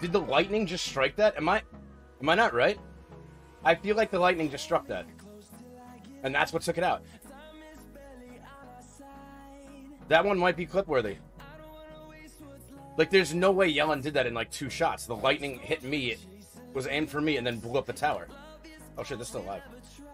Did the lightning just strike that? Am I not right? I feel like the lightning just struck that. And that's what took it out. That one might be clip-worthy. Like, there's no way Yelan did that in, like, 2 shots. The lightning hit me, it was aimed for me, and then blew up the tower. Oh shit, this is still alive.